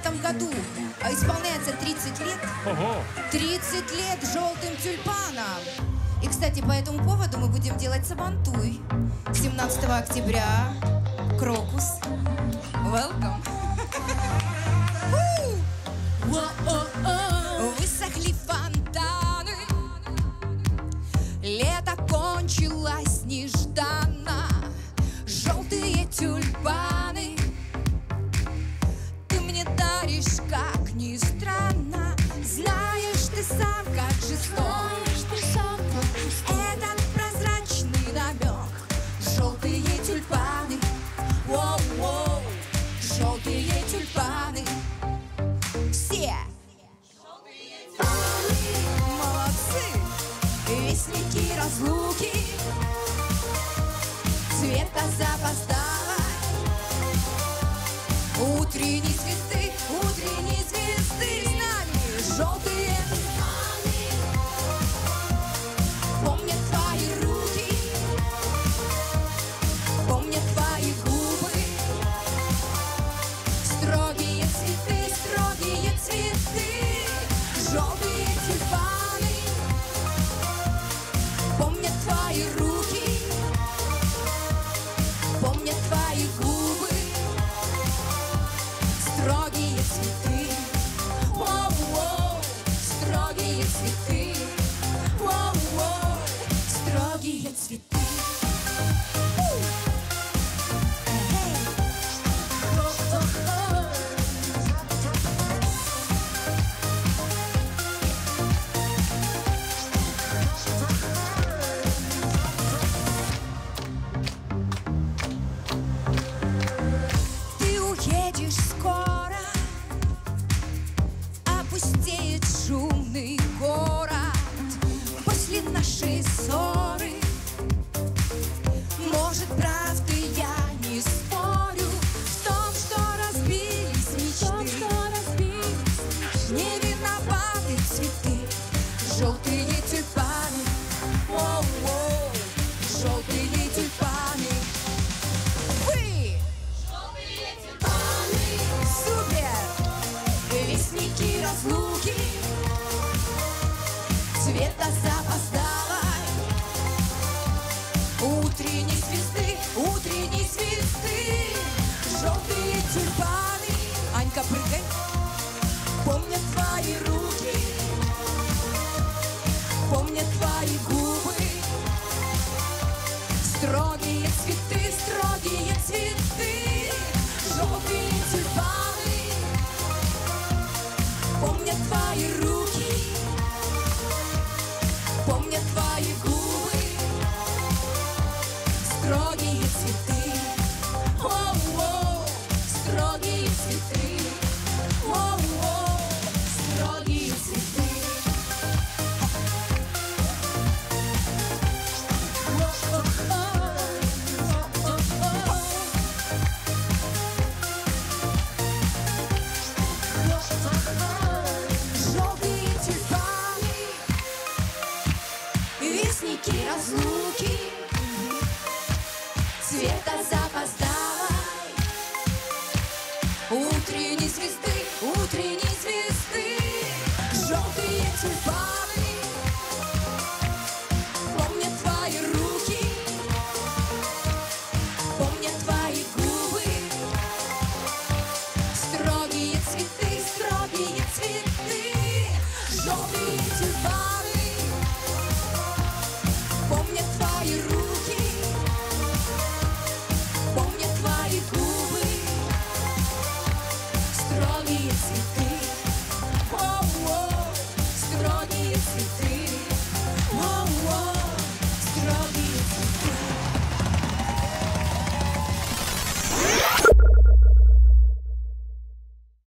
этом году исполняется 30 лет. Ого. 30 лет желтым тюльпанам. И, кстати, по этому поводу мы будем делать сабантуй. 17 октября. Крокус. Welcome. Высохли фонтаны. Лето кончилось нежданно. Желтые тюльпаны ты мне даришь, как ни странно. Знаешь ты сам, как жесток этот прозрачный намек. Желтые тюльпаны, воу-воу, желтые тюльпаны. Все молодцы, вестники разлуки, цвета запоздала. Утренние звезды с нами. Желтые тюльпаны помнят твои руки, помнят твои губы. Строгие цветы, строгие цветы. Желтые тюльпаны помнят твои руки, помнят твои губы. Строгие цветы, воу-воу, строгие цветы, воу-воу, строгие цветы. Ты уедешь скоро, опустеет шумный город. После нашей ссоры, может, правда, я не спорю в том, что разбились мечты. Не виноваты цветы, желтые тюльпаны, воу-воу, желтые тюльпаны. Вы желтые тюльпаны, супер, вестники разлуки, цвета запоздала. Утренние звезды, желтые тюльпаны. Анька, прыгай. Помнят твои руки, помнят твои губы. Строгие цветы, строгие цветы. Желтые тюльпаны помнят твои руки, помнят твои губы. Строгие цветы, воу-воу, строгие цветы, воу-воу, строгие цветы. Желтые тюльпаны, вестники разлуки, цвета запоздала. Утренние звезды, желтые тюльпаны помнят твои руки, помнят твои губы. Строгие цветы, желтые тюльпаны.